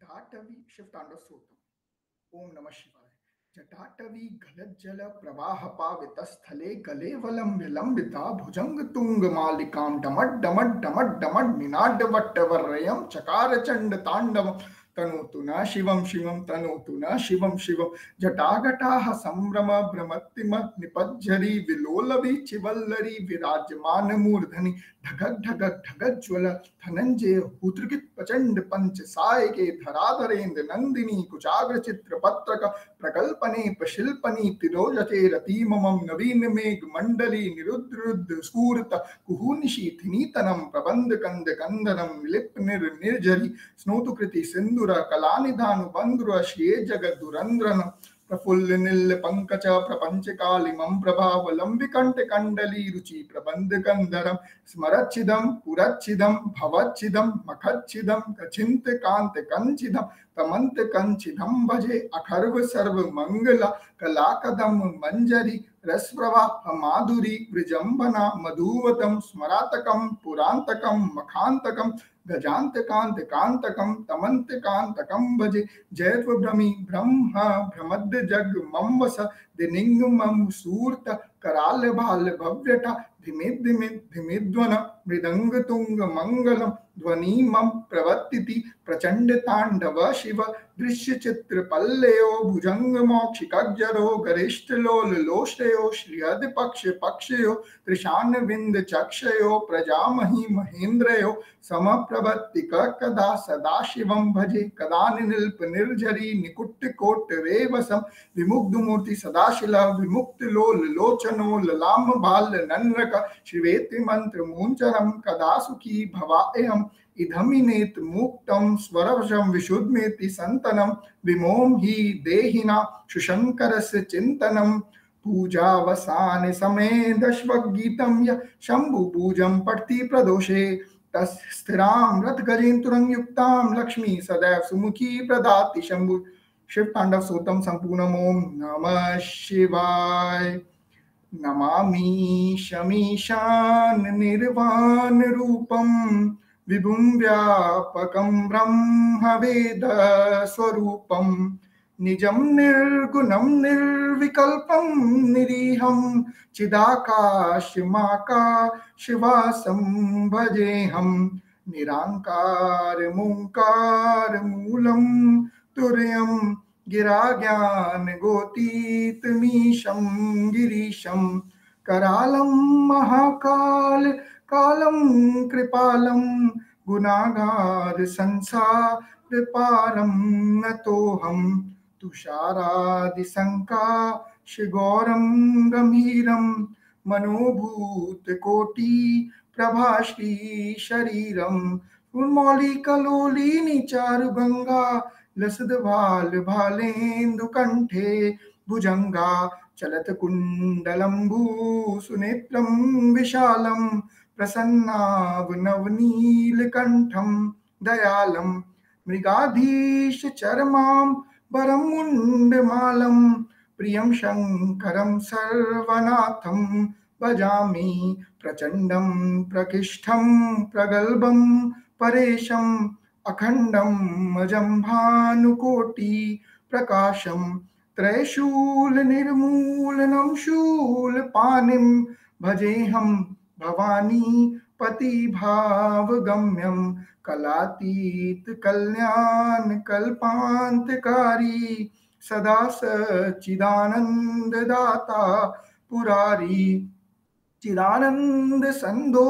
जटाटवी शिव तांडव स्तोत्रम। ओम नमः शिवाय। जटाटवी गलज्जल प्रवाह पावित स्थले गले वलम विलंबिता भुजंग तुंग मालिकां डमड डमड डमड डमड निनाद वट्टवर्यम चकार चंड तांडव तनोतु न शिवम शिवम तनोतु न शिवम शिवम। जटाघटाः संभ्रम भ्रमतिम निपज्जरी विलोलवी चिवल्लरी विराजमान मूर्धनि ढगक ढगक ढगक ज्वल धनंजय हुद्रगित प्रचंड पंच साय के धराधरेन्द्र नंदिनी कुचाग्र चित्र पत्रक प्रकल्पने प्रशिल्पनी तिरोजते रतिममं नवीन मेघ मंडली निरुद्रुद्ध स्फूर्त कुहूनिशीथिनीतनं प्रबंध कंद कंदनम विलिप निर्जरी स्नोतुकृति सिंधुर कलानिधानु बंधुर श्रिये जगत दुरंद्रन प्रफुल्ल नील पंकज प्रपंच कालिमं प्रभावलंबिकंठ कंडली रुचि प्रबंध गंधरम स्मरच्छिदम पुरच्छिदम भवच्छिदम मखच्छिदम कचिंत कांत कंचिदम तमंत कंचिदम भजे अखर्व सर्व मंगला कलाकदम मंजरी रसप्रवाह माधुरी विजंबना मधुवतम स्मरातकम पुरांतकम मखांतकम गजांत कांत कांतकम तमंत कांतकम भजे जयत्व भ्रमी ब्रह्म भ्रमद जग मम्वस दिनिंग मम सूर्त कराल भाल भव्यटा धिमिद धिमिद धिमिद्वन मृदंग तुंग मंगलम ध्वनि मम प्रवर्तिति प्रचंड तांडव शिव दृश्य चित्र पल्लयो भुजंग मोक्षिकज्जरो गरिष्ठ लोल लोष्टयो श्रीहद पक्ष पक्षयो त्रिशान विंद चक्षयो प्रजामहि महेन्द्रयो समप्रवर्तिक कदा सदा शिवं भजे कदा निल्प निर्झरी निकुट कोट रेवसम विमुग्ध मूर्ति सदाशिला विमुक्त लोल लोचनो ललाम बाल नन्रक शिवेति मंत्र मूंचरम कदा सुखी भवायम इधमिनेत मुक्तम स्वरवशम विशुद्धमेति संतनम विमोम ही देहिना शुशंकरस्य चिंतनम पूजावसान समय दशवगीतम य शंभु पूजम पठति प्रदोषे तस्थिरां रथ गजेन्द्रं युक्तां लक्ष्मी सदैव सुमुखी प्रदाति शंभु। शिव तांडव स्तोत्रम संपूर्णम। ओम नमः शिवाय। नमामि शमीशान निर्वाण रूपम विभुं व्यापकं ब्रह्म वेद स्वरूपं निजं निर्गुणं निर्विकल्पं निरीहं चिदाकाशमाकाशवासं भजेऽहं निराङ्कारमोङ्कार मूलं तुर्यं गिराज्ञान गोतीतमीशं गिरीशं करालं महाकाल कालं कृपालं गुणागार संसार पारं नतोऽहं तुषारादि संकाशगौरं गंभीरं मनोभूत कोटि प्रभाश्री शरीरं उन्मौलिकलोलिनी चारुगंगा लसद भाल भालेन्दु कंठे भुजंगा चलत कुंडलंबू सुनेत्रं विशालं प्रसन्नाव नवनीलकंठं दयालं मृगाधीश चरमां वरमुण्डमालं प्रियं शंकरं सर्वनाथं भजामि प्रचंडं प्रकृष्टं प्रगल्भं परेशं अखंडं अजं भानुकोटि प्रकाशं त्रैशूल निर्मूलनं शूलपाणिं भजेऽहं भवानी पति भावगम्यं कलातीत कल्याण कल्पांतकारी सदा सच्चिदानंद दाता पुरारी चिदानंद संदो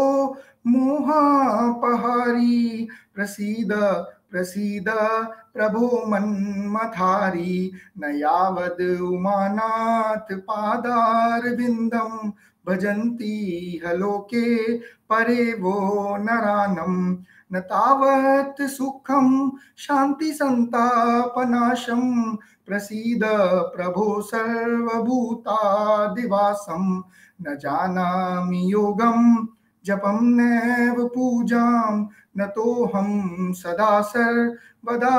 मोहापहारी प्रसीद प्रसीद प्रभो मन्मथारी न यावद उमानाथ पादार विंदम भजन्ति हलोके परे वो नरानम न तावत् सुखम शांति संतापनाशम प्रसीद प्रभो सर्वभूतादिवासम न जानामि योगम जपम नैव पूजां नतोऽहं सदा सर्वदा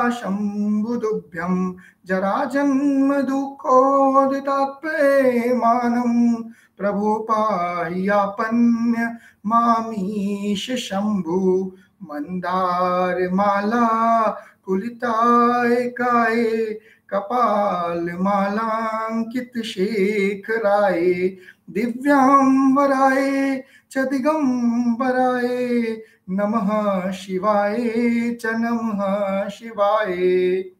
शम्भुदुभ्यं जराजन्म दुःखोदितात्प्रेमानं प्रभो पाह्यापन्य मामीश शंभु मंदार माला कुलिताय काय कपाल मालांकित शेखराय दिव्यांबराय च दिगंबराय नमः शिवाय च नमः शिवाय।